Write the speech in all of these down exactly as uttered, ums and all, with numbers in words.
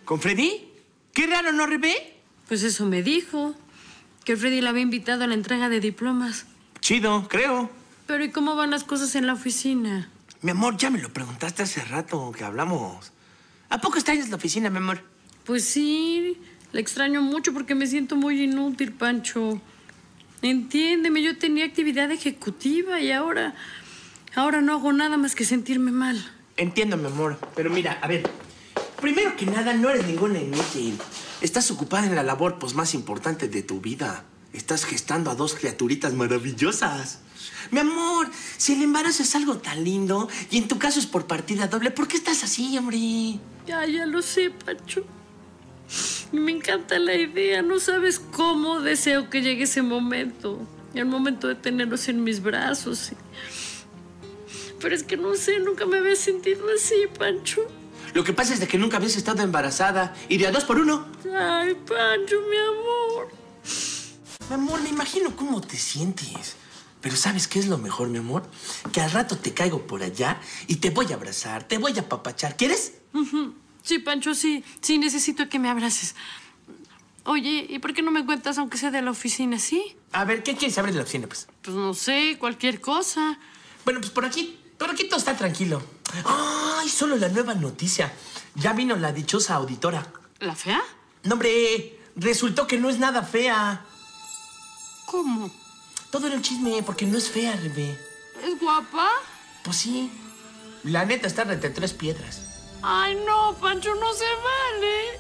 ¿Con Freddy? Qué raro, ¿no, Rebe? Pues eso me dijo. Que Freddy la había invitado a la entrega de diplomas. Chido, creo. Pero ¿y cómo van las cosas en la oficina? Mi amor, ya me lo preguntaste hace rato que hablamos. ¿A poco extrañas la oficina, mi amor? Pues sí, la extraño mucho porque me siento muy inútil, Pancho. Entiéndeme, yo tenía actividad ejecutiva y ahora... Ahora no hago nada más que sentirme mal. Entiendo, mi amor. Pero mira, a ver. Primero que nada, no eres ninguna inútil. Estás ocupada en la labor pues, más importante de tu vida. Estás gestando a dos criaturitas maravillosas. Mi amor, si el embarazo es algo tan lindo y en tu caso es por partida doble, ¿por qué estás así, hombre? Ya, ya lo sé, Pancho. Me encanta la idea. No sabes cómo deseo que llegue ese momento. El momento de tenerlos en mis brazos. Pero es que no sé, nunca me había sentido así, Pancho. Lo que pasa es de que nunca habías estado embarazada. Y de a dos por uno. Ay, Pancho, mi amor. Mi amor, me imagino cómo te sientes. Pero ¿sabes qué es lo mejor, mi amor? Que al rato te caigo por allá y te voy a abrazar, te voy a apapachar. ¿Quieres? Uh-huh. Sí, Pancho, sí. Sí, necesito que me abraces. Oye, ¿y por qué no me cuentas aunque sea de la oficina, sí? A ver, ¿qué quieres saber de la oficina, pues? Pues no sé, cualquier cosa. Bueno, pues por aquí, por aquí todo está tranquilo. ¡Ay, solo la nueva noticia! Ya vino la dichosa auditora. ¿La fea? No, hombre, resultó que no es nada fea. ¿Cómo? Todo era un chisme, porque no es fea, Rebe. ¿Es guapa? Pues sí. La neta está entre tres piedras. Ay, no, Pancho, no se vale.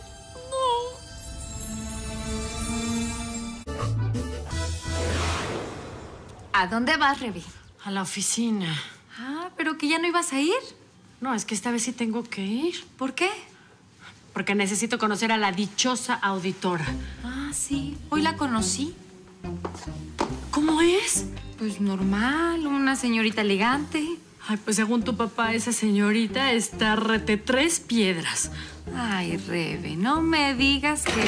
No. ¿A dónde vas, Rebe? A la oficina. Ah, ¿pero que ya no ibas a ir? No, es que esta vez sí tengo que ir. ¿Por qué? Porque necesito conocer a la dichosa auditora. Ah, sí. Hoy la conocí. ¿Cómo es? Pues normal, una señorita elegante. Ay, pues según tu papá, esa señorita está rete tres piedras. Ay, Rebe, no me digas que...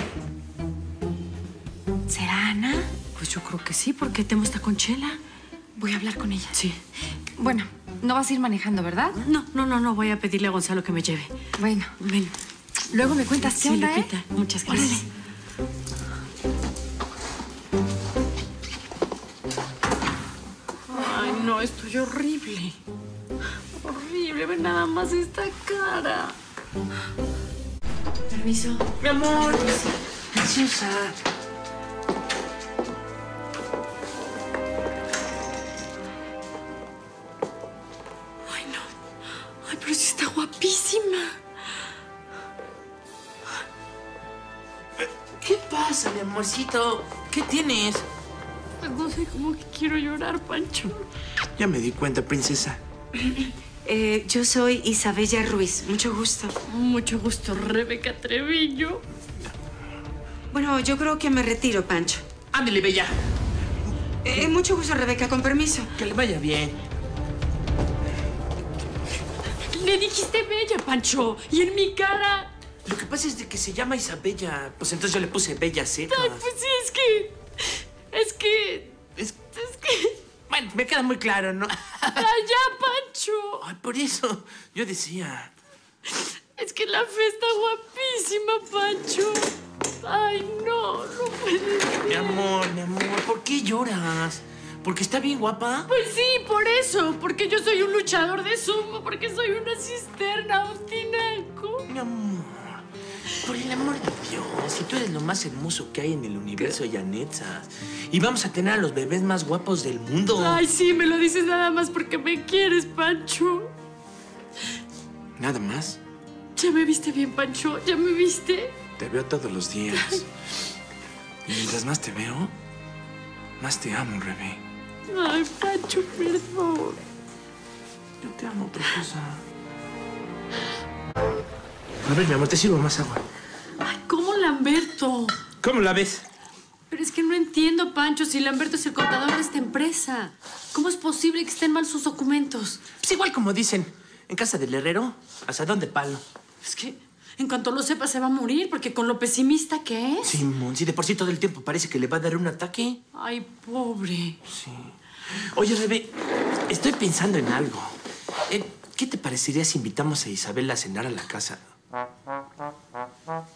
¿Será Ana? Pues yo creo que sí, porque Temo está con Chela. Voy a hablar con ella. Sí. Bueno, no vas a ir manejando, ¿verdad? No, no, no, no. Voy a pedirle a Gonzalo que me lleve. Bueno. Ven. Luego me cuentas qué sí, onda, Lupita. ¿eh? Muchas gracias. Órale. Ay, no, estoy horrible. Horrible. Ve nada más esta cara. Permiso. Mi amor. Preciosa. Ay, no. Ay, pero sí está guapísima. ¿Qué pasa, mi amorcito? ¿Qué tienes? Pues no sé, cómo que quiero llorar, Pancho. Ya me di cuenta, princesa. Eh, yo soy Isabella Ruiz. Mucho gusto. Mucho gusto, Rebeca Treviño. Bueno, yo creo que me retiro, Pancho. Ándale, bella. Eh, mucho gusto, Rebeca. Con permiso. Que le vaya bien. Le dijiste bella, Pancho. Y en mi cara... Lo que pasa es de que se llama Isabella. Pues entonces yo le puse Bella Seca. Ay, pues sí, es que... Es que... Es... Es que... Bueno, me queda muy claro, ¿no? ¡Ay, ya, Pancho! Ay, por eso yo decía... Es que la fe está guapísima, Pancho. Ay, no, no puede ser. Mi amor, mi amor, ¿por qué lloras? ¿Porque está bien guapa? Pues sí, por eso. Porque yo soy un luchador de sumo. Porque soy una cisterna, un tinaco. Mi amor, por el amor de Dios, si tú eres lo más hermoso que hay en el universo, Yanetsas. Y vamos a tener a los bebés más guapos del mundo. Ay, sí, me lo dices nada más porque me quieres, Pancho. ¿Nada más? ¿Ya me viste bien, Pancho? ¿Ya me viste? Te veo todos los días. Y mientras más te veo, más te amo, Rebe. Ay, Pancho, perdón. Yo te amo, preciosa. A ver, mi amor, te sirvo más agua. Ay, ¿cómo Lamberto? ¿Cómo la ves? Pero es que no entiendo, Pancho, si Lamberto es el contador de esta empresa. ¿Cómo es posible que estén mal sus documentos? Pues igual como dicen, en casa del herrero, asadón de palo. Es que en cuanto lo sepa se va a morir, porque con lo pesimista que es. Simón, si de por sí todo el tiempo parece que le va a dar un ataque. Ay, pobre. Sí. Oye, Rebe, estoy pensando en algo. Eh, ¿Qué te parecería si invitamos a Isabel a cenar a la casa?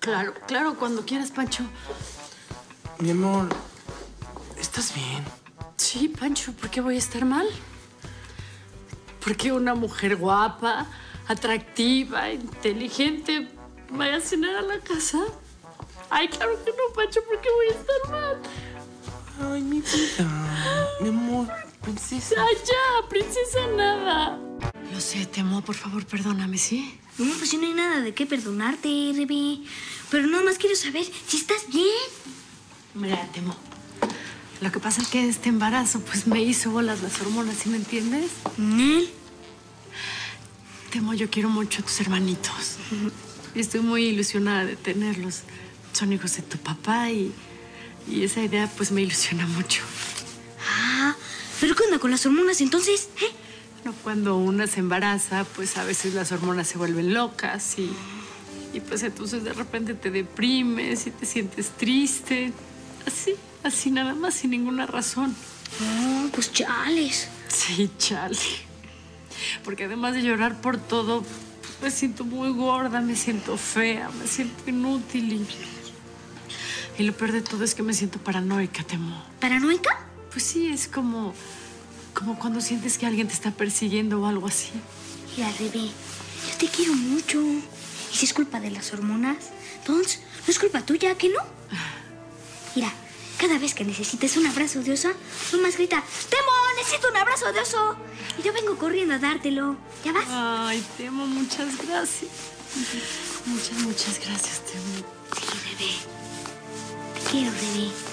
Claro, claro, cuando quieras, Pancho. Mi amor, ¿estás bien? Sí, Pancho, ¿por qué voy a estar mal? Porque una mujer guapa, atractiva, inteligente, vaya a cenar a la casa. Ay, claro que no, Pancho, ¿por qué voy a estar mal? Ay, mi vida. Mi amor, princesa. Ay, ya, princesa, nada. Lo sé, Temo, por favor, perdóname, ¿sí? No, pues sí, no hay nada de qué perdonarte, Rebe. Pero nada más quiero saber si estás bien. Mira, Temo, lo que pasa es que este embarazo, pues, me hizo bolas las hormonas, ¿sí me entiendes? ¿Nel? Temo, yo quiero mucho a tus hermanitos. Y estoy muy ilusionada de tenerlos. Son hijos de tu papá y, y esa idea, pues, me ilusiona mucho. Ah, ¿pero qué onda con las hormonas entonces? ¿Eh? No, cuando una se embaraza, pues a veces las hormonas se vuelven locas y, y pues entonces de repente te deprimes y te sientes triste. Así, así nada más, sin ninguna razón. No, pues chales. Sí, chale. Porque además de llorar por todo, pues me siento muy gorda, me siento fea, me siento inútil y... Y lo peor de todo es que me siento paranoica, Temo. ¿Paranoica? Pues sí, es como... Como cuando sientes que alguien te está persiguiendo o algo así. Mira, Rebe, yo te quiero mucho. ¿Y si es culpa de las hormonas? Entonces, ¿no es culpa tuya, que no? Mira, cada vez que necesites un abrazo de oso, nomás grita, ¡Temo, necesito un abrazo de oso! Y yo vengo corriendo a dártelo. ¿Ya vas? Ay, Temo, muchas gracias. Muchas, muchas gracias, Temo. Sí, Rebe. Te quiero, Rebe.